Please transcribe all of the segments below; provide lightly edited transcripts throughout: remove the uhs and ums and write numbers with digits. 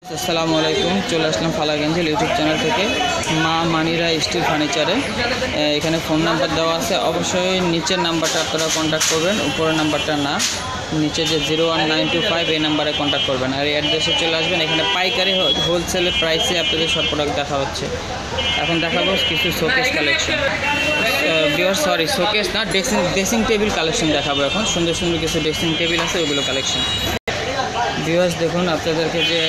আসসালামু আলাইকুম, চলে আসলাম ফালাগঞ্জের ইউটিউব চ্যানেল থেকে মা মানিরা স্টিল ফার্নিচারে। এখানে ফোন নাম্বার দেওয়া আছে, অবশ্যই নিচের নাম্বারটা আপনারা কন্ট্যাক্ট করবেন, উপরের নাম্বারটা না। নিচে যে 01925 এই নাম্বারে কন্ট্যাক্ট করবেন আর এই অ্যাড্রেসে চলে আসবেন। এখানে পাইকারি হোলসেলের প্রাইসে আপনাদের সব প্রোডাক্ট দেখা হচ্ছে। এখন দেখাবো কিছু শোকেস কালেকশন, শোকেস না, ড্রেসিং টেবিল কালেকশন দেখাবো। এখন সুন্দর সুন্দর কিছু ড্রেসিং টেবিল আছে, ওগুলো কালেকশন। ভিউয়ার্স দেখুন, আপনাদেরকে যে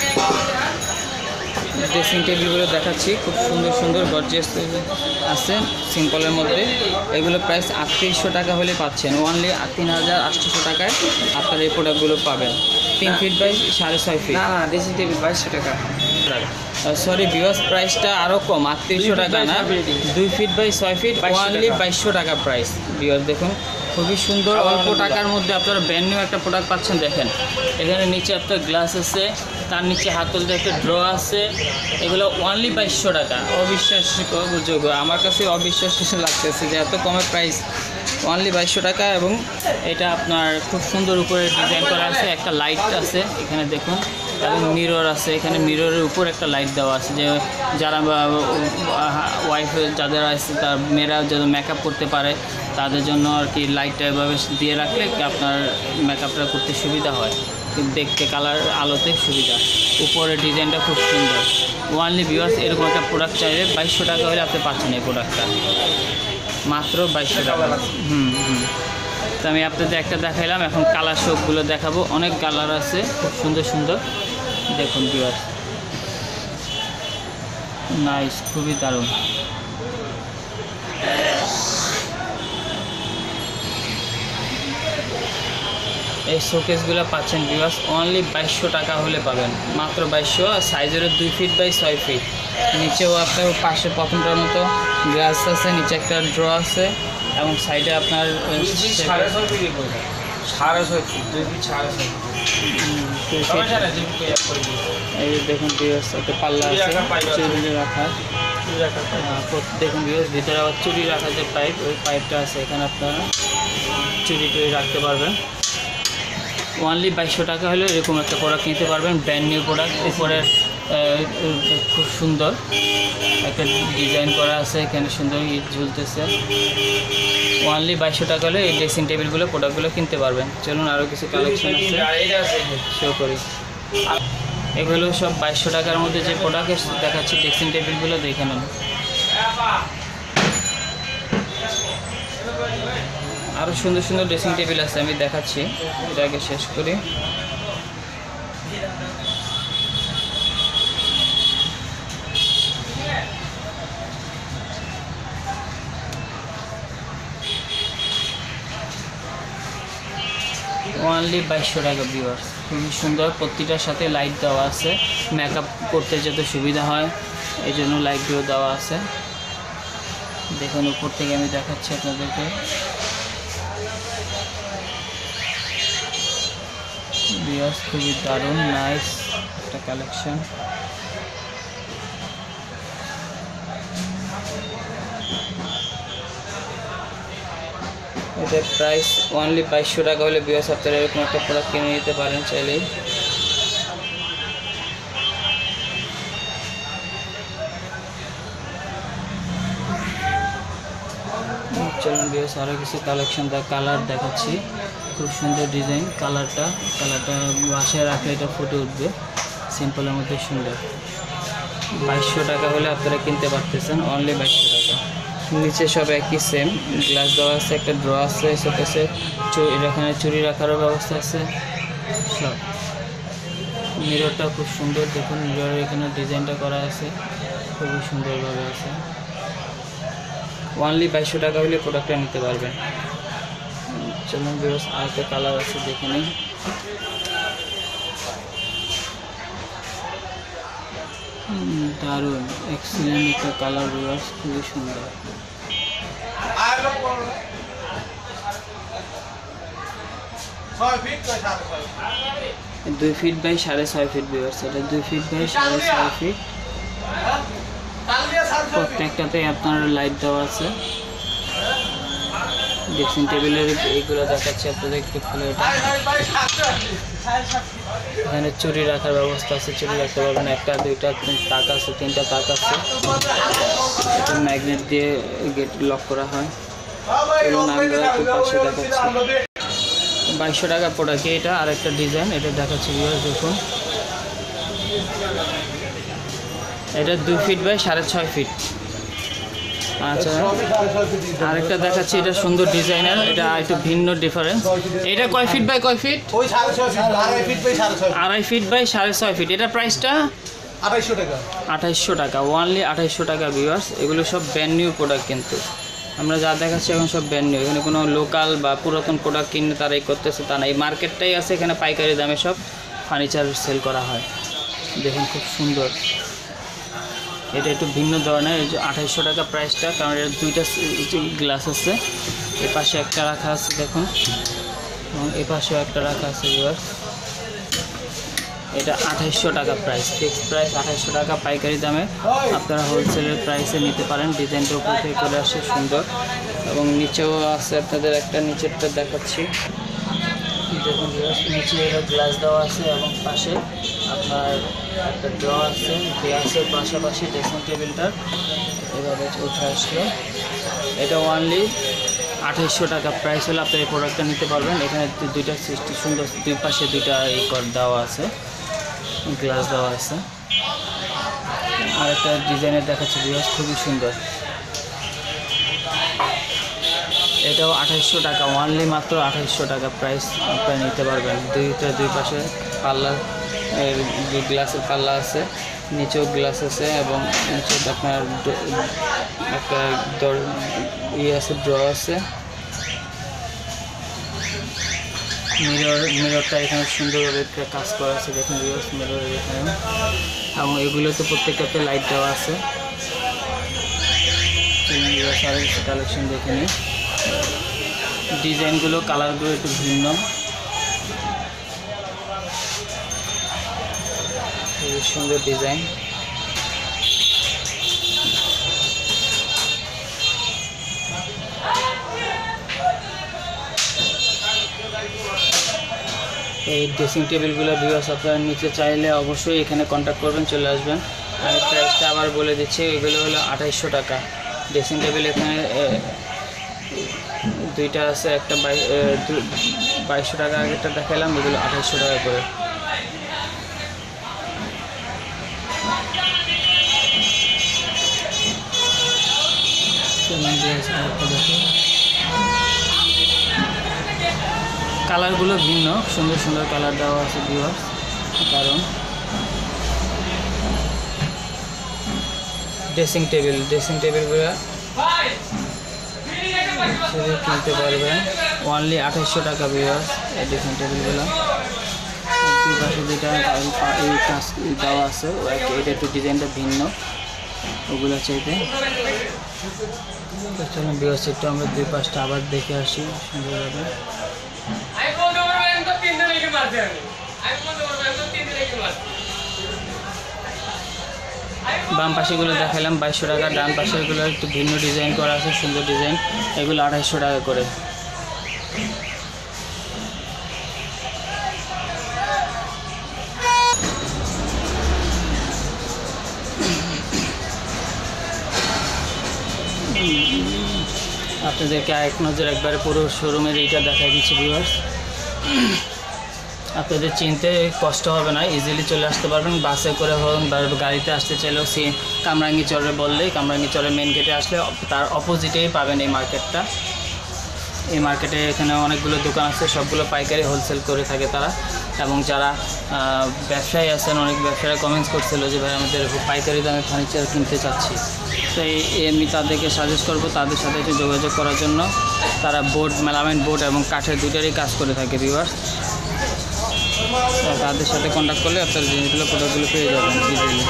ড্রেসিং টেবিলগুলো দেখাচ্ছি, খুব সুন্দর সুন্দর গর্জিয়াস আছে সিম্পলের মধ্যে। এগুলো প্রাইস 3800 টাকা হলে পাচ্ছেন, ওনলি 3800 টাকায় আপনারা এই প্রোডাক্টগুলো পাবেন। 3 ফিট বাই 6.5 ফিট। না ড্রেসিং টেবিল 2200 টাকা। সরি ভিউয়ার্স, প্রাইসটা আরও কম, 3800 টাকা না, 2 ফিট বাই 6 ফিট, ওনলি 2200 টাকা প্রাইস। ভিউয়ার্স দেখুন, খুবই সুন্দর, অল্প টাকার মধ্যে আপনারা ব্র্যান্ড নিউ একটা প্রোডাক্ট পাচ্ছেন। দেখেন এখানে নিচে আপনার গ্লাস আছে, তার নিচে হাতলতে একটা ড্র আছে। এগুলো ওনলি 2200 টাকা। অবিশ্বাসযোগ্য, আমার কাছে অবিশ্বাস্য লাগতেছে যে এত কমের প্রাইস, ওনলি 2200 টাকা। এবং এটা আপনার খুব সুন্দর উপরে ডিজাইন করা আছে, একটা লাইট আছে এখানে দেখুন, এবং মিরর আছে। এখানে মিররের উপর একটা লাইট দেওয়া আছে, যে যারা ওয়াইফ যাদের আছে, তার মেয়েরা যারা মেকআপ করতে পারে তাদের জন্য আর কি লাইটটা এভাবে দিয়ে রাখলে আপনার মেকআপটা করতে সুবিধা হয়, দেখতে কালার আলোতে সুবিধা। উপরের ডিজাইনটা খুব সুন্দর। ওনলি ভিউয়ার্স, এরকম একটা প্রোডাক্ট চাইলে 2200 টাকা হলে আপনি পাচ্ছেন এই প্রোডাক্টটা, মাত্র 2200 টাকা। তো আমি আপনাদের একটা দেখাইলাম, এখন কালার শোকগুলো দেখাবো। অনেক কালার আছে, খুব সুন্দর সুন্দর। দেখুন ভিউয়ার্স, নাইস, খুবই দারুণ। এই শোকেসগুলো পাচ্ছেন ভিউয়ার্স অনলি 2200 টাকা হলে পাবেন, মাত্র 2200। সাইজের 2 ফিট বাই 6 ফিট। নিচেও আপনার পাশে প্রথমটার মতো গ্লাস আছে, নিচে একটা ড্র আছে, এবং সাইডে আপনার 6.5 ফিট, 6.5 ফিট, 2 ফিট 6.5 এই দেখুন ভিউয়ার্স, একটা পাল্লা আছে চুড়ি রাখা। দেখুন ভিউয়ার্স, ভিতরে আবার চুড়ি রাখার যে পাইপ, ওই পাইপটা আছে, এখানে আপনারা চুড়ি টুড়ি রাখতে পারবেন। ওনলি 2200 টাকা হলে এরকম একটা প্রোডাক্ট নিতে পারবেন, ব্র্যান্ড নিউ প্রোডাক্ট। উপরে খুব সুন্দর একটা ডিজাইন করা আছে, এখানে সুন্দর ইট ঝুলতেছে। ওনলি 2200 টাকা হলে এই ড্রেসিং টেবিলগুলো প্রোডাক্টগুলো কিনতে পারবেন। চলুন আরও কিছু কালেকশন আছে শো করি। এগুলো সব 2200 টাকার মধ্যে যে প্রোডাক্ট দেখাচ্ছি, ড্রেসিং টেবিলগুলো দেখে নেন। আরও সুন্দর সুন্দর ড্রেসিং টেবিল আছে, আমি দেখাচ্ছি, এটা আগে শেষ করি। ওনলি 2200 টাকা ভিউয়ার্স, খুবই সুন্দর। প্রতিটার সাথে লাইট দেওয়া আছে, মেকআপ করতে যাতে সুবিধা হয় এই জন্য লাইটগুলো দেওয়া আছে। দেখুন উপর থেকে আমি দেখাচ্ছি আপনাদেরকে। ভিউয়ার্স খুবই দারুণ, নাইস একটা কালেকশন। এটার প্রাইস ওনলি 2200 টাকা হলে ভিউয়ার্স আপনারা এরকম একটা প্রোডাক্ট কিনে নিতে পারেন চাইলেই। চলুন ভিউয়ার্স আরও কিছু কালেকশন কালার দেখাচ্ছি, খুব সুন্দর ডিজাইন। কালারটা বাসায় রাখলে এটা ফুটে উঠবে, সিম্পলের মধ্যে সুন্দর। 2200 টাকা হলে আপনারা কিনতে পারতেছেন, অনলি 2200 টাকা। নিচে সব একই সেম, গ্লাস দেওয়া আছে, একটা ড্র আছে, শোকেসে এখানে চুড়ি রাখারও ব্যবস্থা আছে সব। মিররটা খুব সুন্দর, দেখুন মিররের এখানে ডিজাইনটা করা আছে, খুবই সুন্দরভাবে আছে। ওনলি 2200 টাকা হলে প্রোডাক্টটা নিতে পারবেন। চলুন ভিউয়ার্স আরেকটা কালার আছে, দেখে নিন। দারুণ, এক্সিলেন্ট একটা কালার ভিউয়ার্স, খুবই সুন্দর। 2 ফিট বাই 6.5 ফিট ভিউয়ার্স, এটা 2 ফিট বাই 6.5 ফিট। প্রত্যেকটাতে আপনার লাইট দেওয়া আছে। ড্রেসিং টেবিলের এইগুলো দেখাচ্ছি আপনাদের একটু খুলে। এখানে চুরি রাখার ব্যবস্থা আছে, চুরি রাখতে পারবেন। একটা দুইটা তাক আছে, তিনটা তাক আছে। এটা ম্যাগনেট দিয়ে গেট লক করা হয়। এবং আমরা একটু পাশে দেখাচ্ছি 2200 টাকা প্রোডাক্ট। এটা আরেকটা ডিজাইন, এটা দেখাচ্ছি ভিউয়ার্স দেখুন। এটা 2 ফিট বাই 6.5 ফিট। আচ্ছা, আরেকটা দেখাচ্ছি, এটা সুন্দর ডিজাইনার, এটা একটু ভিন্ন ডিফারেন্স। এটা কয় ফিট বাই কয় ফিট? 2.5 feet by 6.5 feet. এটা প্রাইসটা 2800 টাকা। 2800 টাকা, ওনলি 2800 টাকা ভিউয়ার্স। এগুলো সব ব্র্যান্ড নিউ প্রোডাক্ট, কিন্তু আমরা যা দেখাচ্ছি এখন সব ব্র্যান্ড নিউ। এখানে কোনো লোকাল বা পুরাতন প্রোডাক্ট কিনে তারা এই করতেছে তা না, এই মার্কেটটাই আছে। এখানে পাইকারি দামে সব ফার্নিচার সেল করা হয়। দেখুন খুব সুন্দর। এটা একটু ভিন্ন ধরনের, এই যে 2800 টাকা প্রাইসটা, কারণ এর দুইটা গ্লাস আছে। এ পাশে একটা রাখা আছে দেখুন, এবং এ পাশেও একটা রাখা আছে ভিউয়ার্স। এটা 2800 টাকা প্রাইস, ফিক্সড প্রাইস 2800 টাকা পাইকারি দামে। আপনারা হোলসেলের প্রাইসে নিতে পারেন। ডিজাইনটা উপর থেকে করে আসে সুন্দর, এবং নিচেও আছে। আপনাদের একটা নিচেরটা দেখাচ্ছি দেখুন ভিউয়ার্স, নিচে এটা গ্লাস দেওয়া আছে, এবং পাশে আপনার একটা ড্র আছে। গ্লাসের পাশাপাশি ড্রেসিং টেবিলটার এভাবে উঠে আসলো। এটা ওনলি 2800 টাকা প্রাইস হলে আপনি এই প্রোডাক্টটা নিতে পারবেন। এখানে দুইটা সিস্টেম সুন্দর, দুই পাশে দুইটা এই কর দেওয়া আছে, গ্লাস দেওয়া আছে। আর একটা ডিজাইনের দেখাচ্ছে ভিউয়ার্স, খুবই সুন্দর। এটাও 2800 টাকা, ওনলি মাত্র 2800 টাকা প্রাইস আপনারা নিতে পারবেন। দুই পাশে পাল্লা, গ্লাসের পাল্লা আছে, নিচেও গ্লাস আছে, এবং নিচে আপনার একটা আছে, ড্র আছে। মিররটা এখানে সুন্দরভাবে কাজ করা আছে দেখুন ভিউয়ার্স, মিররের এখানে। এবং এগুলোতে প্রত্যেকটাতে লাইট দেওয়া আছে। আরও কিছু কালেকশন দেখে নিই। ডিজাইনগুলো, কালারগুলো একটু ভিন্ন, খুবই সুন্দর ডিজাইন। এই ড্রেসিং টেবিলগুলো ভিউয়ার্স আপনারা নিতে চাইলে অবশ্যই এখানে কন্ট্যাক্ট করবেন, চলে আসবেন। আমি প্রাইসটা আবার বলে দিচ্ছি, এগুলো হলো 2800 টাকা ড্রেসিং টেবিল। এখানে দুইটা আছে, একটা 2200 টাকা আগেরটা দেখালাম, এগুলো 2800 টাকা করে। কালারগুলো ভিন্ন, সুন্দর সুন্দর কালার দেওয়া আছে ভিউয়ার্স। কারণ ড্রেসিং টেবিলগুলো কিনতে পারবেন ওনলি 2800 টাকা ভিউয়ার্স। এই ড্রেসিং টেবিলগুলো দুই পাশে যেটা এই কাজ দেওয়া আছে, এটা একটু ডিজাইনটা ভিন্ন ওগুলো চাইতে। চলুন ভিউয়ার্স, একটু আমরা দুই পাশটা আবার দেখে আসি সুন্দরভাবে। বাম পাশেগুলো দেখালাম 2200 টাকা, ডান পাশেগুলো একটু ভিন্ন ডিজাইন করা আছে, সুন্দর ডিজাইন, এগুলো 2800 টাকা করে। আপনাদেরকে এক নজর একবারে পুরো শোরুমের এইটা দেখাই দিচ্ছি ভিউয়ার্স। আপনাদের চিনতে কষ্ট হবে না, ইজিলি চলে আসতে পারবেন। বাসে করে হোক বা গাড়িতে আসতে চাইলেও কামরাঙ্গীচরে বললেই, কামরাঙ্গীচরে মেন গেটে আসলে তার অপোজিটেই পাবেন এই মার্কেটটা। এই মার্কেটে এখানে অনেকগুলো দোকান আছে, সবগুলো পাইকারি হোলসেল করে থাকে তারা। এবং যারা ব্যবসায়ী আছেন, অনেক ব্যবসায়ীরা কমেন্টস করছিল যে ভাই আমাদের পাইকারি দামে ফার্নিচার কিনতে চাচ্ছি, তো আমি তাদেরকে সাজেস্ট করব তাদের সাথে একটু যোগাযোগ করার জন্য। তারা বোর্ড, মেলামাইন বোর্ড এবং কাঠের দুইটারই কাজ করে থাকে ভিউয়ার্স। তাদের সাথে কন্ট্যাক্ট করলে আপনার জিনিসগুলো, প্রোডাক্টগুলো পেয়ে যাবেন ইজিলি।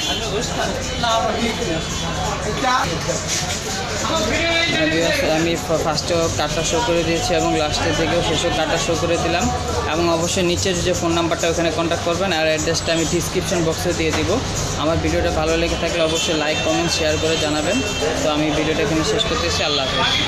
আমি ফার্স্টেও কার্ডটা শো করে দিয়েছি এবং লাস্টের দিকেও শেষেও কার্ডটা শো করে দিলাম এবং অবশ্যই নিচের যে ফোন নাম্বারটা ওখানে কন্ট্যাক্ট করবেন আর অ্যাড্রেসটা আমি ডিসক্রিপশন বক্সে দিয়ে দিব। আমার ভিডিওটা ভালো লেগে থাকলে অবশ্যই লাইক কমেন্ট শেয়ার করে জানাবেন। তো আমি ভিডিওটা এখানে শেষ করতেছি। আল্লাহ হাফেজ।